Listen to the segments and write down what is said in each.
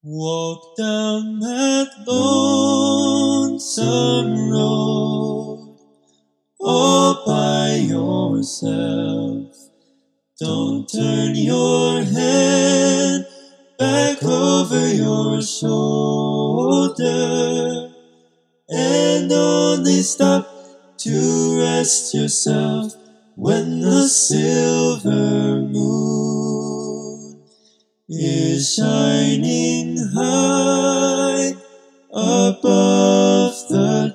Walk down that lonesome road all by yourself. Don't turn your head back over your shoulder, and only stop to rest yourself when the silver moon is shining high above the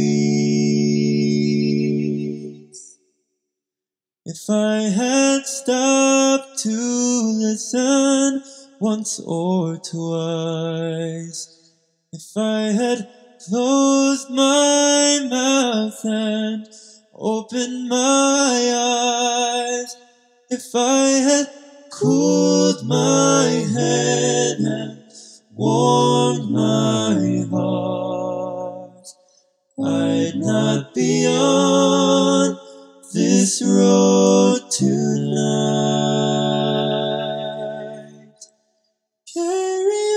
trees. If I had stopped to listen once or twice, if I had closed my mouth and opened my eyes, if I had cooled my head and warmed my heart, I'd not be on this road tonight. Carry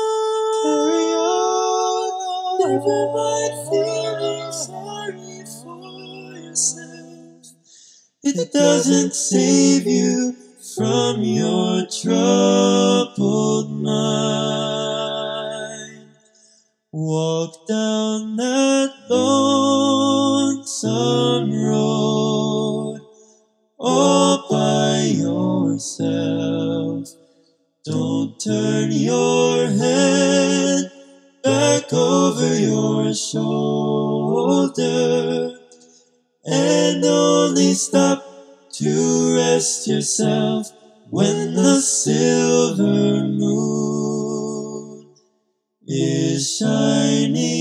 on, never mind feeling sorry for yourself. It doesn't save you from your troubled mind. Walk down that lonesome road all by yourself. Don't turn your head back over your shoulder, and only stop to rest yourself when the silver moon is shining